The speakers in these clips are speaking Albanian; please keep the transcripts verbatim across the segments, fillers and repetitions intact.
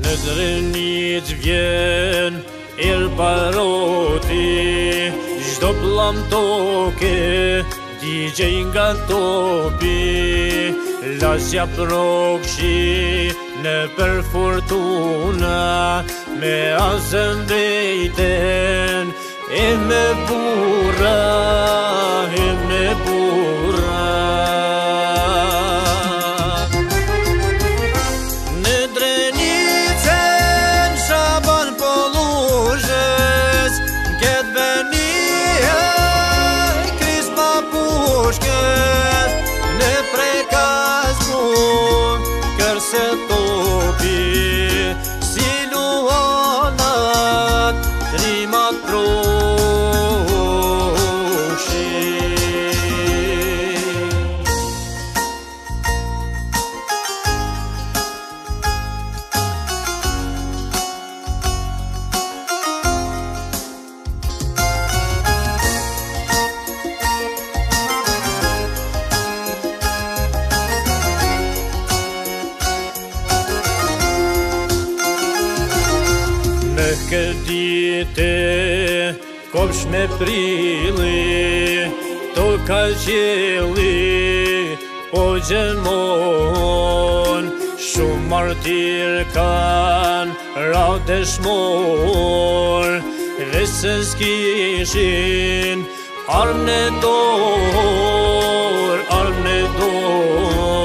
Në drenit vjen ir baroti, çdo plam toke digjej nga topi, lasja prokshi në për fortuna, me asën vejten e me burra, e me burra. Se topi si luanat trimat prokshi. Këtë dite kopsh me prilli, to ka qelli po gjenmon, shumë martir kan ra dëshmor, dhe se s'kishin armë në dorë, armë në dorë.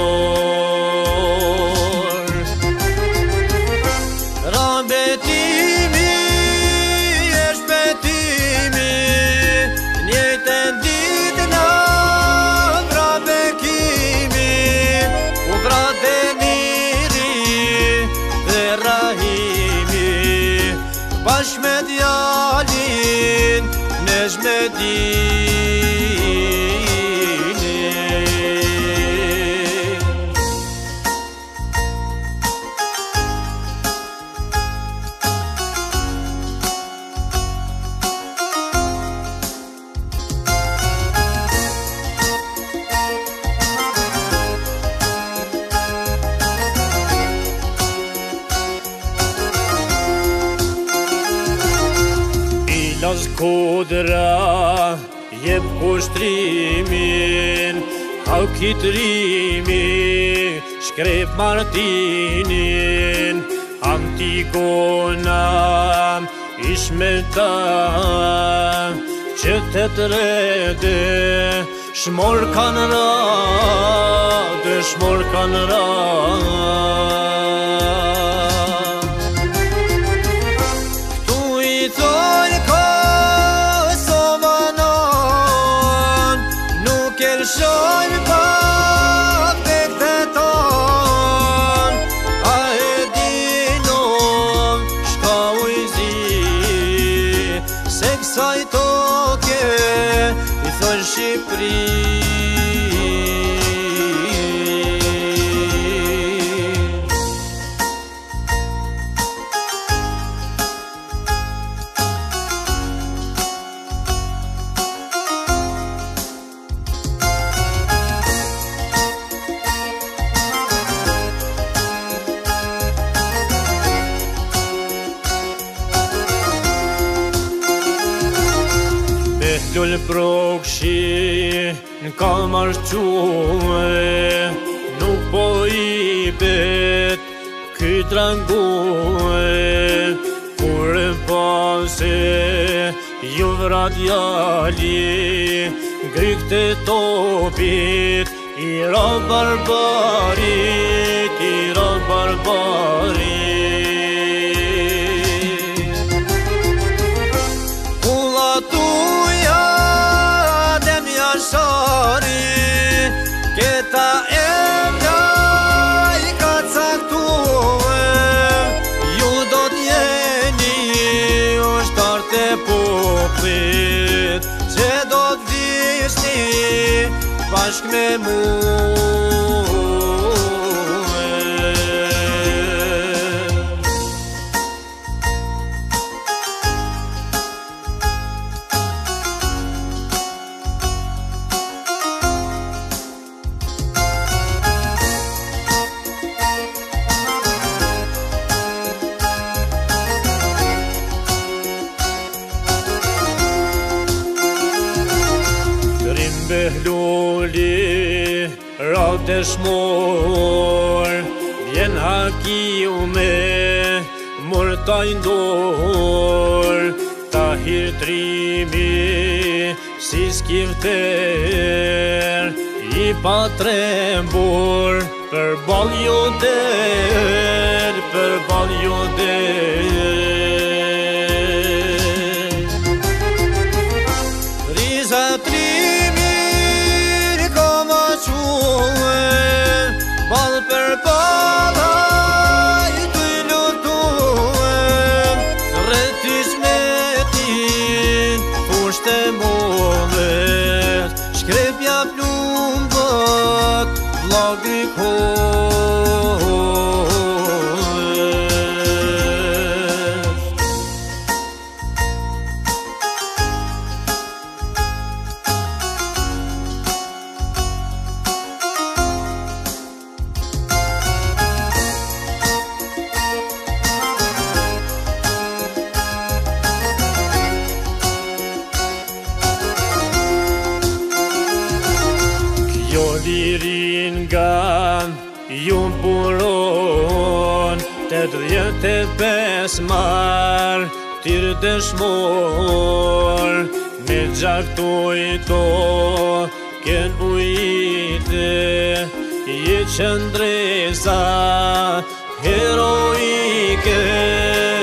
Bash me djalin nesh me dinin. Las kodra jep kushtrimin, hau kitrimi, shkrep martinin, Antigona ish me ta, që të trete shmor kanë ra, dhe shmor kanë ra. Shojnë pak të këteton, a e dinom shka ujzi, se kësaj toke i thonë Shqipëri. Lull prokshi n'ka marqume, nuk po i bet ky drangume, kur e pase ju vra djali, grikët e topit, i ra barbarit, i ra barbarit. Këta emra i ka caktuar, ju do t'jeni ushtar të popullit, që do t'vishni bashk me mua. luli raut e shmor vjen hakiu me murtaj ndor Tahir trimi si skifter I pa trembur për ball jo der për ball jo der Riza trimi ka ma quë ball për ballaj të lutuem rëtis me tin pushte molet shkrepja plumbët vlogri Jo lirin gan, ju buron Të dhjetë e pes mar, tirë dëshmor Me gjak të ojto, ken ujite Je qëndresa, heroike